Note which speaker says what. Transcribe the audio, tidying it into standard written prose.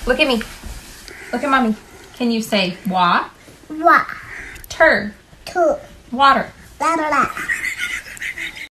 Speaker 1: Look at me. Look at mommy. Can you say wa?
Speaker 2: Wa.
Speaker 1: Tur.
Speaker 2: Tu.
Speaker 1: Water.
Speaker 2: La la la.